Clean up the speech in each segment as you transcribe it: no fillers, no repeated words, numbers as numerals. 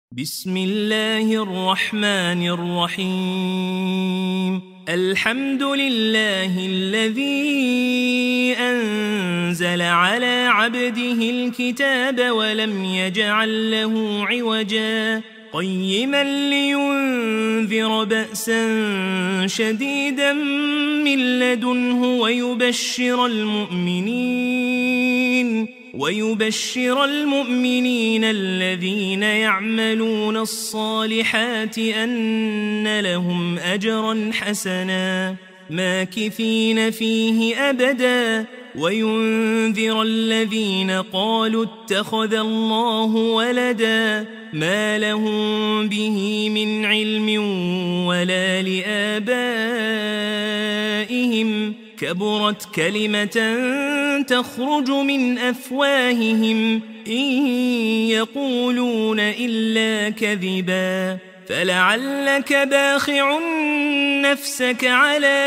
بسم الله الرحمن الرحيم. الحمد لله الذي أنزل على عبده الكتاب ولم يجعل له عوجا قيما لينذر بأسا شديدا من لدنه ويبشر المؤمنين الذين يعملون الصالحات أن لهم أجرا حسنا ماكثين فيه أبدا وينذر الذين قالوا اتخذ الله ولدا ما لهم به من علم ولا لآبائهم كبرت كلمة تخرج من أفواههم إن يقولون إلا كذبا فلعلك باخع نفسك على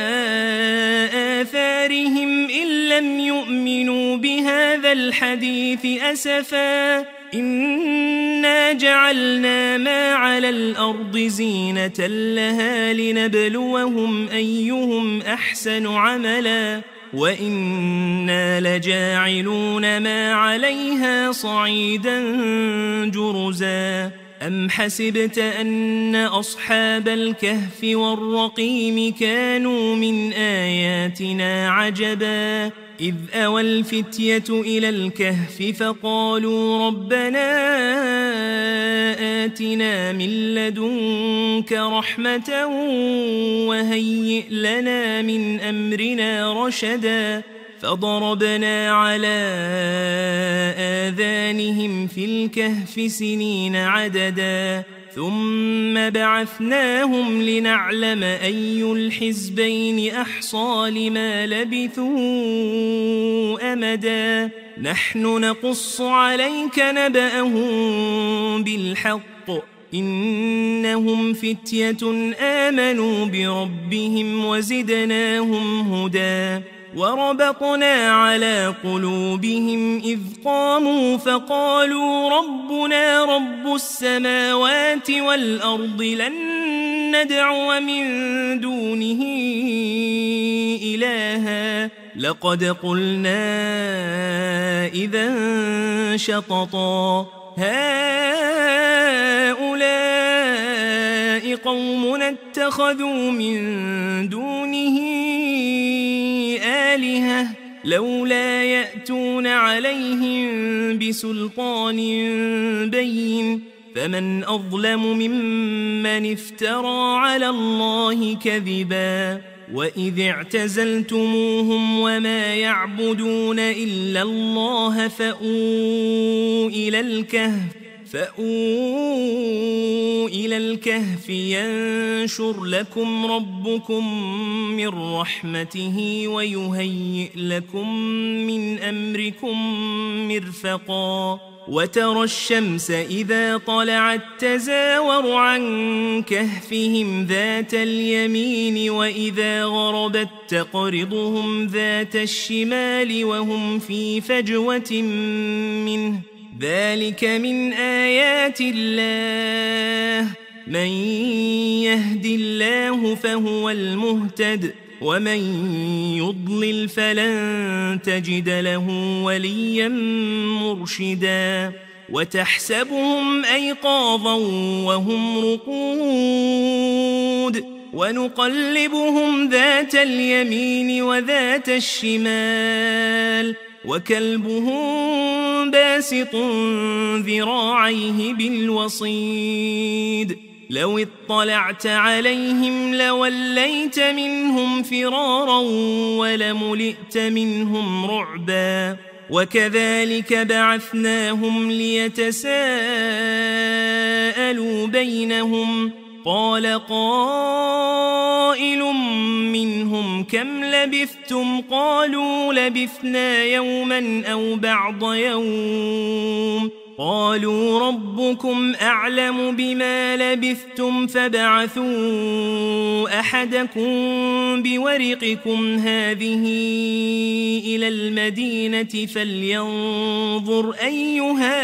آثارهم إن لم يؤمنوا بهذا الحديث أسفا إنا جعلنا ما على الأرض زينة لها لنبلوهم أيهم أحسن عملا وإنا لجاعلون ما عليها صعيدا جرزا أم حسبت أن أصحاب الكهف والرقيم كانوا من آياتنا عجبا إذ أوى الفتية إلى الكهف فقالوا ربنا آتنا من لدنك رحمة وهيئ لنا من أمرنا رشدا فضربنا على آذانهم في الكهف سنين عددا ثم بعثناهم لنعلم أي الحزبين أحصى لما لبثوا أمدا نحن نقص عليك نبأهم بالحق إنهم فتية آمنوا بربهم وزدناهم هدى وربطنا على قلوبهم إذ قاموا فقالوا ربنا رب السماوات والأرض لن ندعو من دونه إلها لقد قلنا إذا شططا هؤلاء قومنا اتخذوا من دونه آلهة لولا يأتون عليهم بسلطان بين فمن أظلم ممن افترى على الله كذبا وإذ اعتزلتموهم وما يعبدون إلا الله فأووا إلى الكهف ينشر لكم ربكم من رحمته ويهيئ لكم من أمركم مرفقا وترى الشمس إذا طلعت تزاور عن كهفهم ذات اليمين وإذا غربت تقرضهم ذات الشمال وهم في فجوة منه ذلك من آيات الله من يهد الله فهو المهتد ومن يضلل فلن تجد له وليا مرشدا وتحسبهم أيقاظا وهم رقود ونقلبهم ذات اليمين وذات الشمال وكلبهم باسط ذراعيه بالوصيد لو اطلعت عليهم لوليت منهم فرارا ولملئت منهم رعبا وكذلك بعثناهم ليتساءلوا بينهم قال قائل منهم كم لبثتم قالوا لبثنا يوما أو بعض يوم قالوا ربكم أعلم بما لبثتم فابعثوا أحدكم بورقكم هذه إلى المدينة فلينظر أيها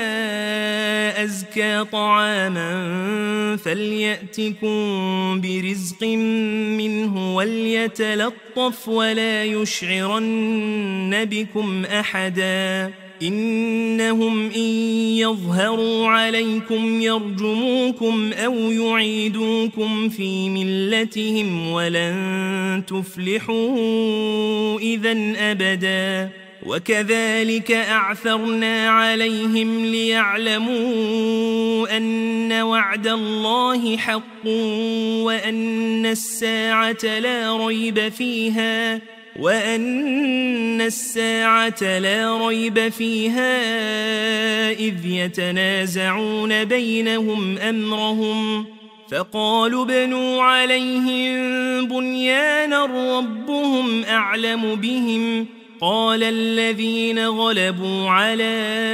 أزكى طعاما فليأتكم برزق منه وليتلطف ولا يشعرن بكم أحدا إنهم إن يظهروا عليكم يرجموكم أو يعيدوكم في ملتهم ولن تفلحوا إذن أبدا وكذلك أعثرنا عليهم ليعلموا أن وعد الله حق وأن الساعة لا ريب فيها إذ يتنازعون بينهم أمرهم فقالوا ابنوا عليهم بنيانا ربهم أعلم بهم قال الذين غلبوا على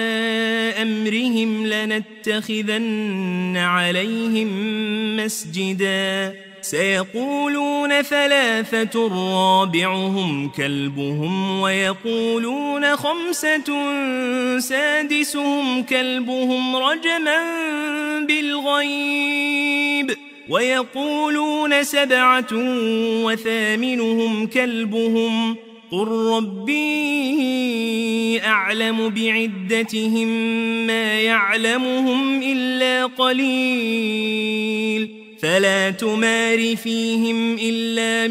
أمرهم لنتخذن عليهم مسجدا سيقولون ثلاثة رابعهم كلبهم ويقولون خمسة سادسهم كلبهم رجما بالغيب ويقولون سبعة وثامنهم كلبهم قل ربي أعلم بعدتهم ما يعلمهم إلا قليل فلا تمار فيهم إلا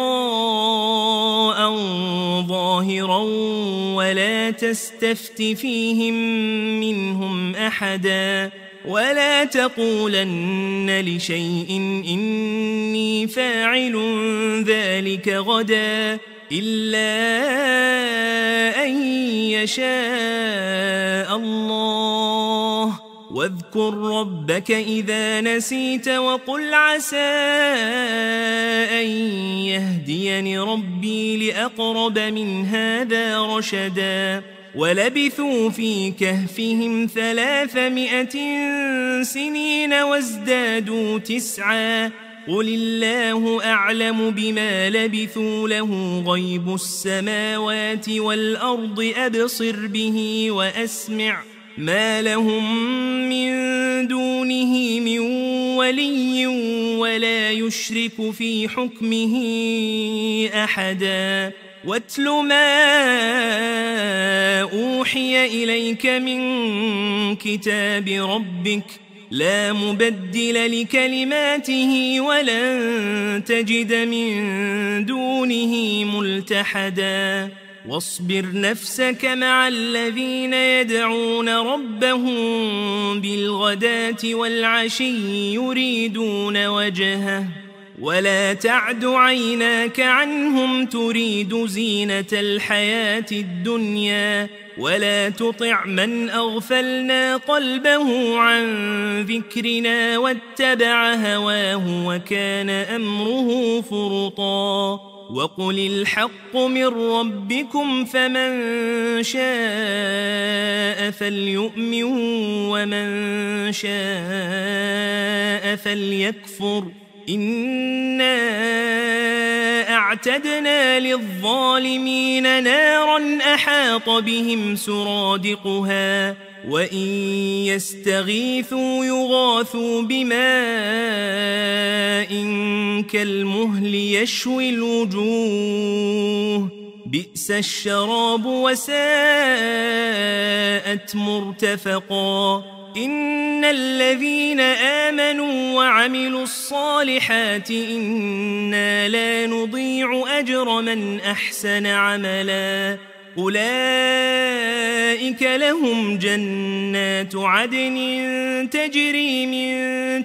مراء ظاهرا ولا تستفت فيهم منهم أحدا ولا تقولن لشيء إني فاعل ذلك غدا إلا أن يشاء الله واذكر ربك إذا نسيت وقل عسى أن يهديني ربي لأقرب من هذا رشدا ولبثوا في كهفهم 300 سنين وازدادوا 9 قل الله أعلم بما لبثوا له غيب السماوات والأرض أبصر به وأسمع ما لهم من دونه من ولي ولا يشرك في حكمه أحدا واتل ما أوحي إليك من كتاب ربك لا مبدل لكلماته ولن تجد من دونه ملتحدا واصبر نفسك مع الذين يدعون ربهم بالغداة والعشي يريدون وجهه ولا تعد عيناك عنهم تريد زينة الحياة الدنيا ولا تطع من أغفلنا قلبه عن ذكرنا واتبع هواه وكان أمره فرطا وقل الحق من ربكم فمن شاء فليؤمن ومن شاء فليكفر إنا أعتدنا للظالمين نارا أحاط بهم سرادقها وإن يستغيثوا يغاثوا بماء كالمهل يشوي الوجوه بئس الشراب وساءت مرتفقا إن الذين آمنوا وعملوا الصالحات إنا لا نضيع أجر من أحسن عملا أولئك لهم جنات عدن تجري من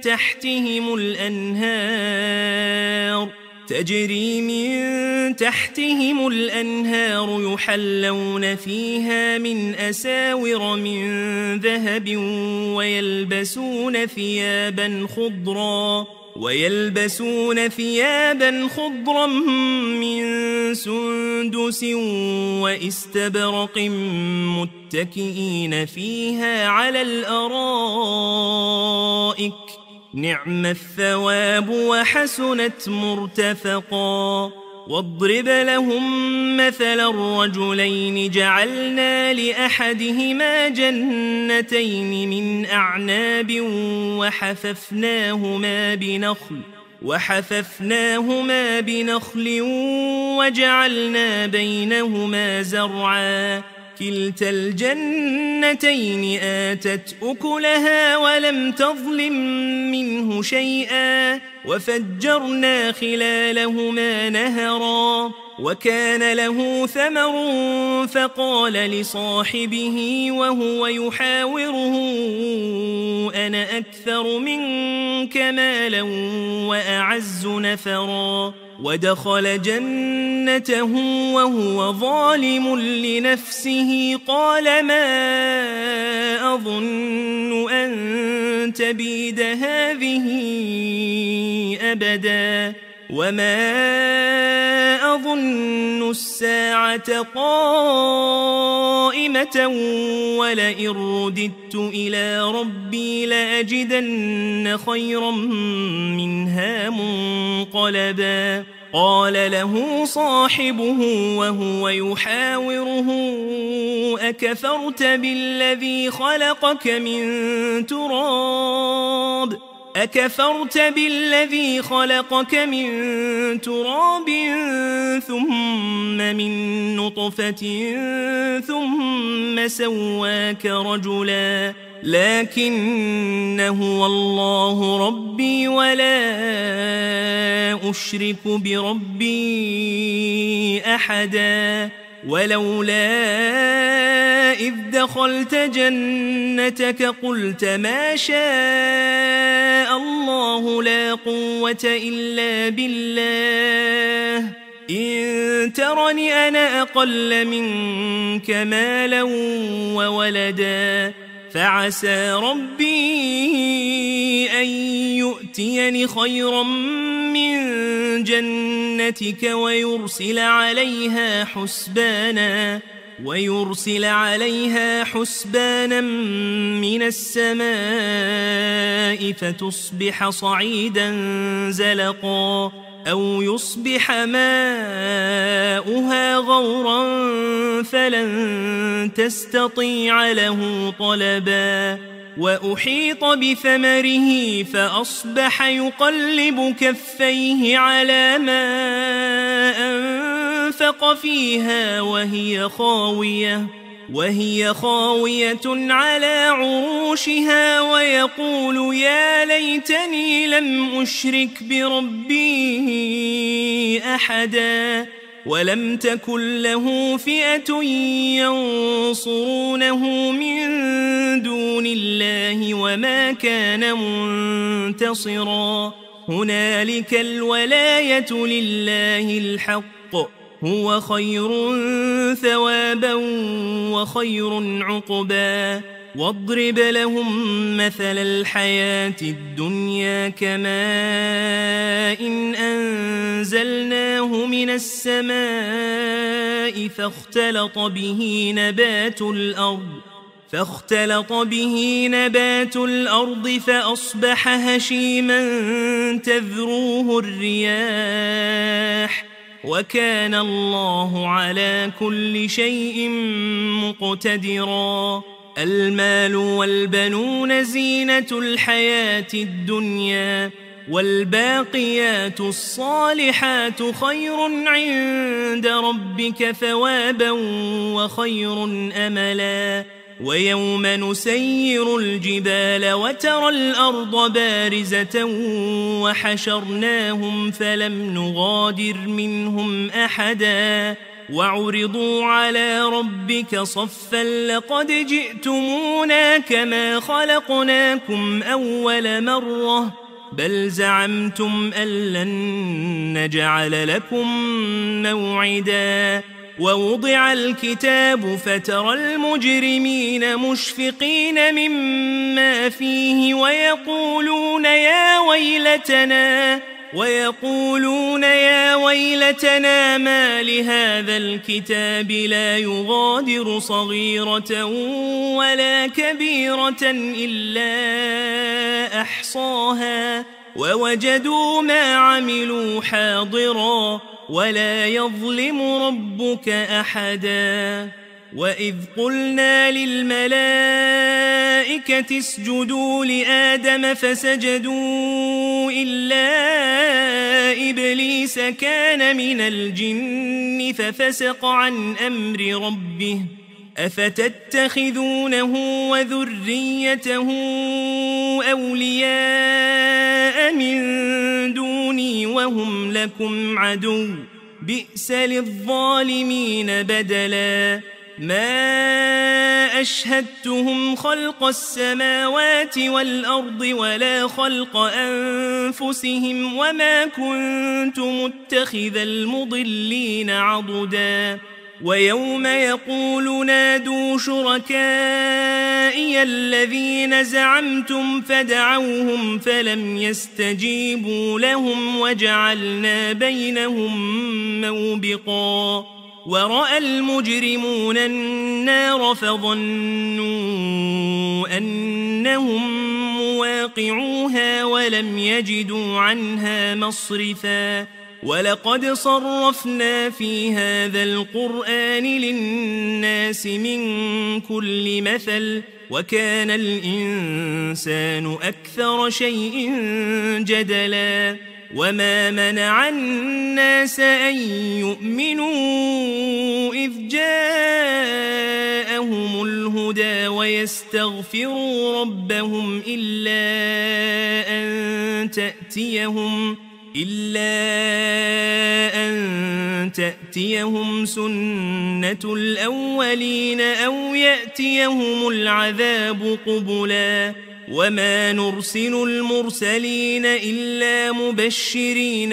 تحتهم الأنهار يحلون فيها من أساور من ذهب ويلبسون ثيابا خضرا ويلبسون ثيابا خضرا من سندس وإستبرق متكئين فيها على الأرائك نعم الثواب وحسنت مرتفقا واضرب لهم مثلا الرجلين جعلنا لأحدهما جنتين من أعناب وحففناهما بنخل وجعلنا بينهما زرعا كلتا الجنتين آتت أكلها ولم تظلم منه شيئا وفجرنا خلالهما نهرا وكان له ثمر فقال لصاحبه وهو يحاوره أنا أكثر منك مالا وأعز نفرا ودخل جنته وهو ظالم لنفسه قال ما أظن أن تبيد هذه أبدا وما أظن الساعة قائمة ولئن رددت إلى ربي لأجدن خيرا منها منقلبا قال له صاحبه وهو يحاوره أكفرت بالذي خلقك من تراب ثم من نطفة ثم سواك رجلا لكن هو الله ربي ولا أشرك بربي أحدا ولولا إذ دخلت جنتك قلت ما شاء الله لا قوة إلا بالله إن ترني أنا أقل منك مالا وولدا فعسى ربي أن يؤتيني خيرا من جنتك ويرسل عليها حسبانا من السماء فتصبح صعيدا زلقا أو يصبح ماؤها غورا فلن تستطيع له طلبا وأحيط بثمره فأصبح يقلب كفيه على ما أنفق فيها وهي خاوية على عروشها ويقول يا ليتني لم أشرك بربي أحدا ولم تكن له فئة ينصرونه من دون الله وما كان منتصرا هنالك الولاية لله الحق هو خير ثوابا وخير عقبا واضرب لهم مثل الحياة الدنيا كماء إن أنزلناه من السماء فاختلط به نبات الأرض فأصبح هشيما تذروه الرياح وكان الله على كل شيء مقتدرا المال والبنون زينة الحياة الدنيا والباقيات الصالحات خير عند ربك ثوابا وخير أملا ويوم نسير الجبال وترى الأرض بارزة وحشرناهم فلم نغادر منهم أحدا وعرضوا على ربك صفا لقد جئتمونا كما خلقناكم أول مرة بل زعمتم أن لن نجعل لكم موعدا ووضع الكتاب فترى المجرمين مشفقين مما فيه ويقولون يا ويلتنا ما لهذا الكتاب لا يغادر صغيرة ولا كبيرة إلا أحصاها ووجدوا ما عملوا حاضرا ولا يظلم ربك أحدا. وإذ قلنا للملائكة اسجدوا لآدم فسجدوا إلا إبليس كان من الجن ففسق عن أمر ربه أفتتخذونه وذريته أولياء من دوني وهم لكم عدو بئس للظالمين بدلا. ما أشهدتهم خلق السماوات والأرض ولا خلق أنفسهم وما كنت متخذ المضلين عضدا. ويوم يقول نادوا شركائي الذين زعمتم فدعوهم فلم يستجيبوا لهم وجعلنا بينهم موبقا. ورأى المجرمون النار فظنوا أنهم مواقعوها ولم يجدوا عنها مصرفا. ولقد صرفنا في هذا القرآن للناس من كل مثل وكان الإنسان أكثر شيء جدلا. وما منع الناس أن يؤمنوا إذ جاءهم الهدى ويستغفروا ربهم إلا أن تأتيهم سنة الأولين أو يأتيهم العذاب قبلا. وما نرسل المرسلين إلا مبشرين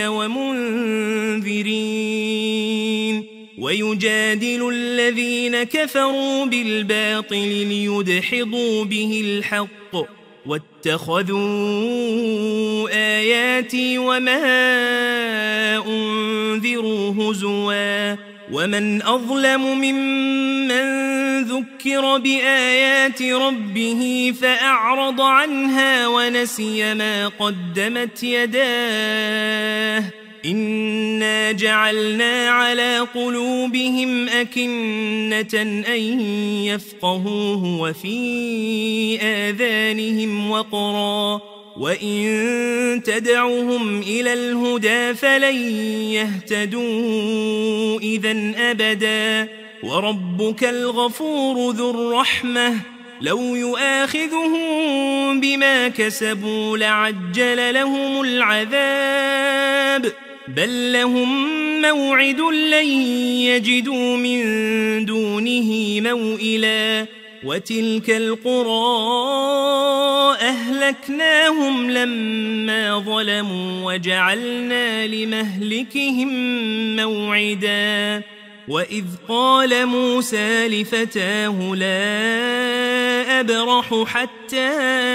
ومنذرين ويجادل الذين كفروا بالباطل ليدحضوا به الحق واتخذوا آياتي وما أنذروا هزوا. ومن أظلم ممن ذكر بآيات ربه فأعرض عنها ونسي ما قدمت يداه إنا جعلنا على قلوبهم أكنة أن يفقهوه وفي آذانهم وقرا وإن تدعوهم إلى الهدى فلن يهتدوا إذا أبدا. وربك الغفور ذو الرحمة لو يؤاخذهم بما كسبوا لعجل لهم العذاب بل لهم موعد لن يجدوا من دونه موئلا. وتلك القرى أهلكناهم لما ظلموا وجعلنا لمهلكهم موعدا. وإذ قال موسى لفتاه لا أبرح حتى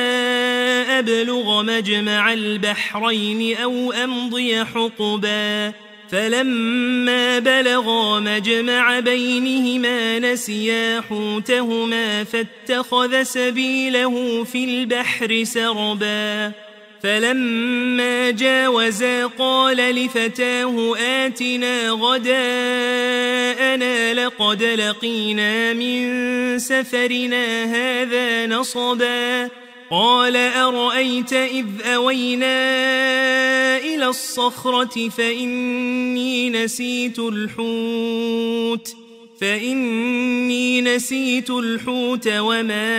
أبلغ مجمع البحرين أو أمضي حقبا فلما بلغا مجمع بينهما نسيا حوتهما فاتخذ سبيله في البحر سربا. فلما جاوزا قال لفتاه آتنا غداءنا لقد لقينا من سفرنا هذا نصبا. قال أرأيت إذ أوينا إلى الصخرة فإني نسيت الحوت وما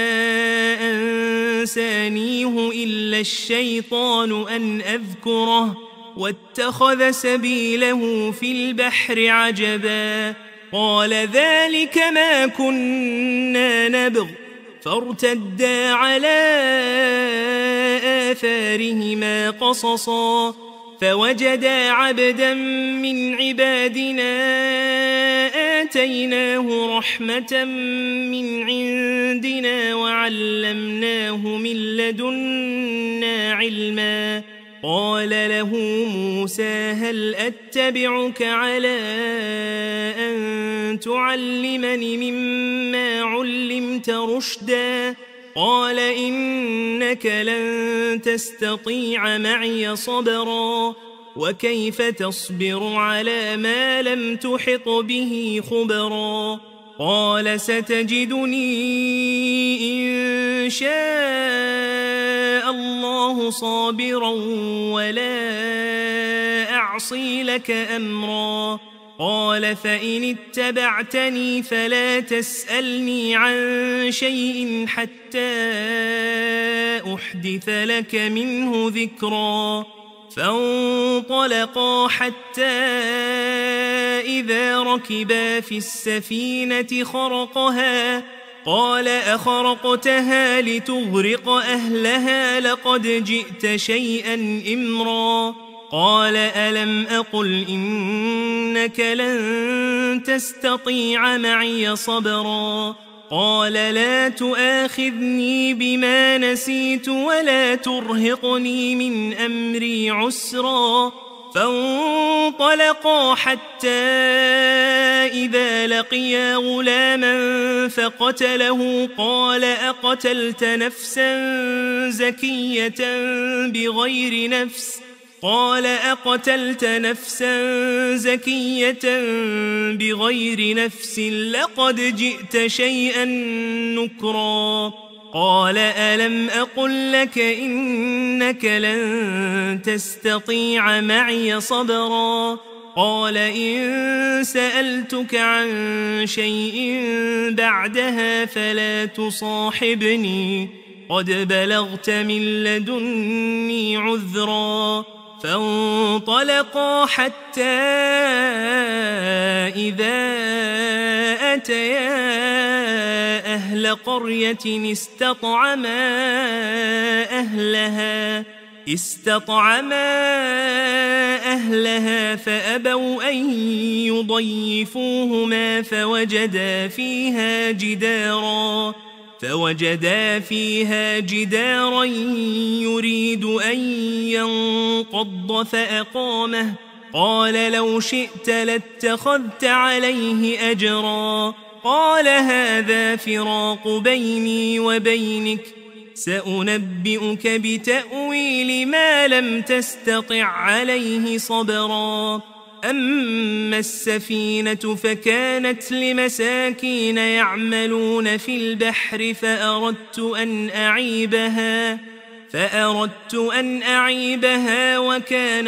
أنسانيه إلا الشيطان أن أذكره واتخذ سبيله في البحر عجبا. قال ذلك ما كنا نبغ فارتدا على آثارهما قصصا فوجدا عبدا من عبادنا آتيناه رحمة من عندنا وعلمناه من لدنا علما قال له موسى هل أتبعك على أن تعلمني مما علمت رشدا قال إنك لن تستطيع معي صبرا وكيف تصبر على ما لم تحط به خبرا قال ستجدني إن شاء الله صابرا ولا أعصي لك أمرا قال فإن اتبعتني فلا تسألني عن شيء حتى أحدث لك منه ذكرا فانطلقا حتى إذا ركبا في السفينة خرقها قال أخرقتها لتغرق أهلها لقد جئت شيئا إمرا قال ألم أقل إنك لن تستطيع معي صبرا قال لا تؤاخذني بما نسيت ولا ترهقني من أمري عسرا فانطلقا حتى إذا لقيا غلاما فقتله قال أقتلت نفسا زكية بغير نفس قال أقتلت نفسا زكية بغير نفس لقد جئت شيئا نكرا قال ألم أقل لك إنك لن تستطيع معي صبرا قال إن سألتك عن شيء بعدها فلا تصاحبني قد بلغت من لدني عذرا فانطلقا حتى إذا أتيا أهل قرية استطعما أهلها فأبوا أن يضيفوهما فوجدا فيها جدارا يريد أن ينقض فأقامه قال لو شئت لاتخذت عليه أجرا قال هذا فراق بيني وبينك سأنبئك بتأويل ما لم تستطع عليه صبرا أما السفينة فكانت لمساكين يعملون في البحر فأردت أن أعيبها وكان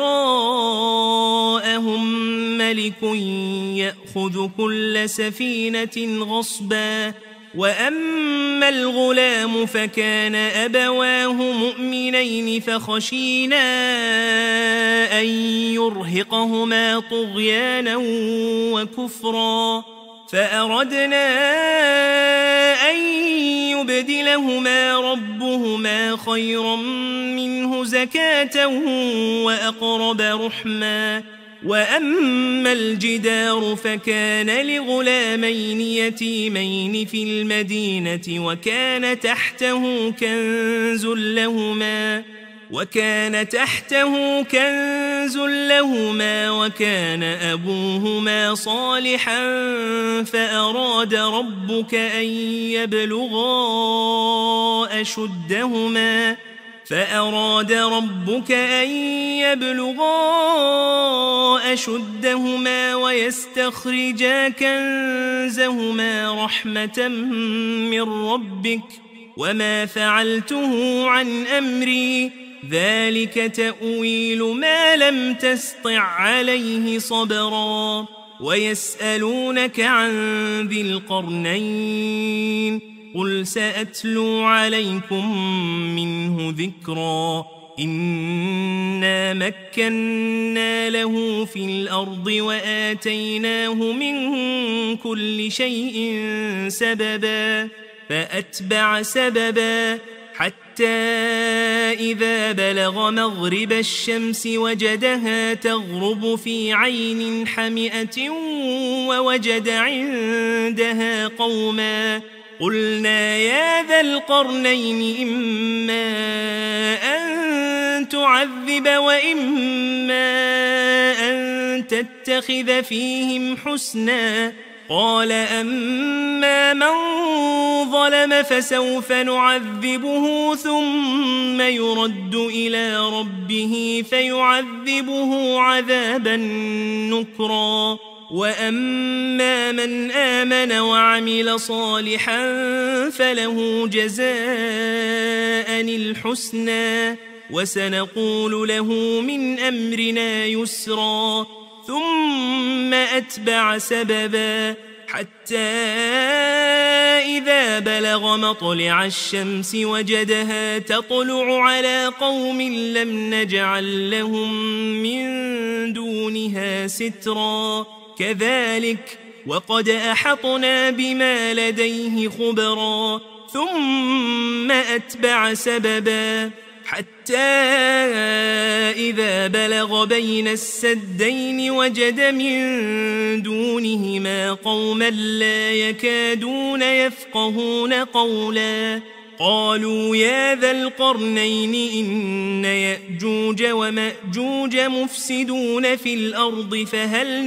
وراءهم ملك يأخذ كل سفينة غصبا وأما الغلام فكان أبواه مؤمنين فخشينا أن يرهقهما طغيانا وكفرا فأردنا أن يبدلهما ربهما خيرا منه زكاة وأقرب رحما وأما الجدار فكان لغلامين يتيمين في المدينة وكان تحته كنز لهما وكان أبوهما صالحا فأراد ربك أن يبلغا أشدهما ويستخرجا كنزهما رحمة من ربك وما فعلته عن أمري ذلك تأويل ما لم تسطع عليه صبرا ويسألونك عن ذي القرنين قل سأتلو عليكم منه ذكرا إنا مكنا له في الأرض وآتيناه من كل شيء سببا فأتبع سببا حتى إذا بلغ مغرب الشمس وجدها تغرب في عين حمئة ووجد عندها قوما قلنا يا ذا القرنين إما أن تعذب وإما أن تتخذ فيهم حسنا قال أما من ظلم فسوف نعذبه ثم يرد إلى ربه فيعذبه عذابا نكرا وأما من آمن وعمل صالحا فله جزاء الحسنى وسنقول له من أمرنا يسرا ثم أتبع سببا حتى إذا بلغ مطلع الشمس وجدها تطلع على قوم لم نجعل لهم من دونها سترا كذلك وقد أحطنا بما لديه خبرا ثم أتبع سببا حتى إذا بلغ بين السدين وجد من دونهما قوما لا يكادون يفقهون قولا قالوا يا ذا القرنين إن يأجوج ومأجوج مفسدون في الأرض فهل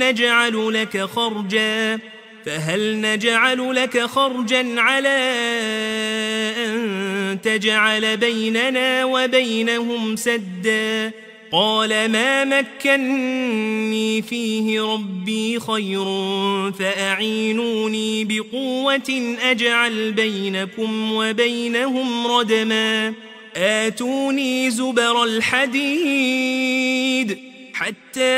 نجعل لك خرجا على أن تجعل بيننا وبينهم سدا قال ما مكني فيه ربي خير فأعينوني بقوة أجعل بينكم وبينهم ردما آتوني زبر الحديد حتى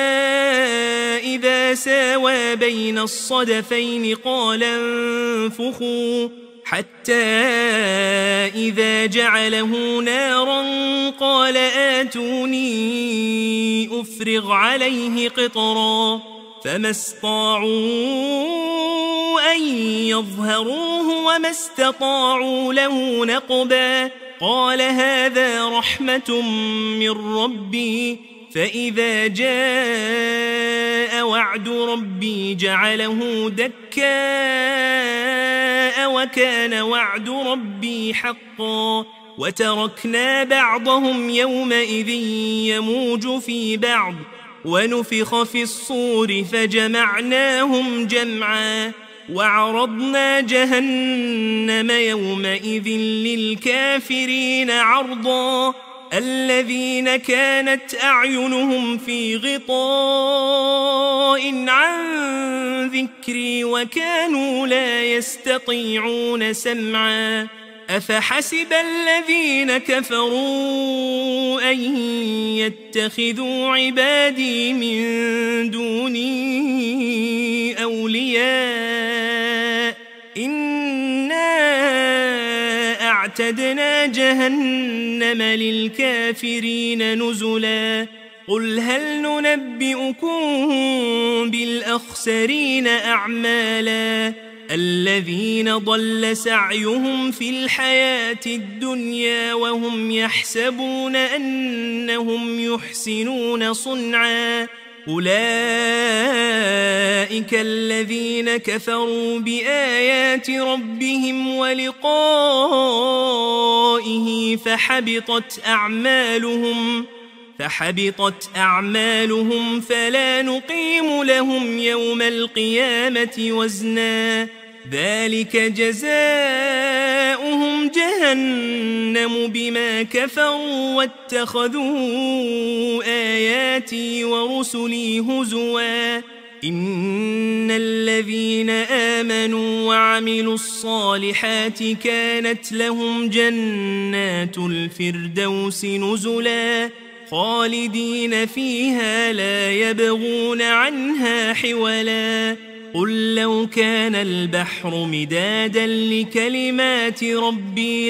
إذا ساوى بين الصدفين قال انفخوا حتى إذا جعله نارا قال آتوني أفرغ عليه قطرا فما استطاعوا أن يظهروه وما استطاعوا له نقبا قال هذا رحمة من ربي فإذا جاء وعد ربي جعله دكاء وكان وعد ربي حقا وتركنا بعضهم يومئذ يموج في بعض ونفخ في الصور فجمعناهم جمعا وعرضنا جهنم يومئذ للكافرين عرضا الذين كانت أعينهم في غطاء عن ذكري وكانوا لا يستطيعون سمعا أفحسب الذين كفروا أن يتخذوا عبادي من دوني أولياء إنا أعتدنا جهنم للكافرين نزلا قل هل ننبئكم بالأخسرين أعمالا الذين ضل سعيهم في الحياة الدنيا وهم يحسبون أنهم يحسنون صنعا أولئك الذين كفروا بآيات ربهم ولقائه فحبطت أعمالهم فلا نقيم لهم يوم القيامة وزنا ذلك جزاؤهم جهنم بما كفروا واتخذوا آياتي ورسلي هزوا إن الذين آمنوا وعملوا الصالحات كانت لهم جنات الفردوس نزلا خالدين فيها لا يبغون عنها حولا قل لو كان البحر مدادا لكلمات ربي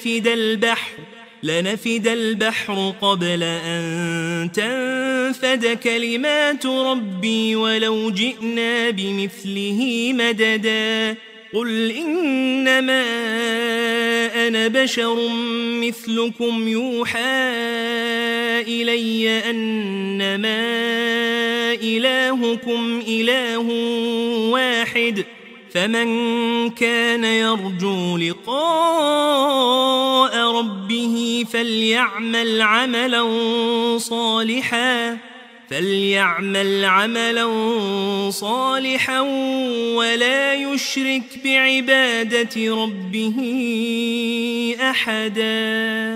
لنفد البحر قبل أن تنفد كلمات ربي ولو جئنا بمثله مددا قل إنما أنا بشر مثلكم يوحى إلي أنما إلهكم إله واحد فمن كان يرجو لقاء ربه فليعمل عملا صالحا ولا يشرك بعبادة ربه أحدا.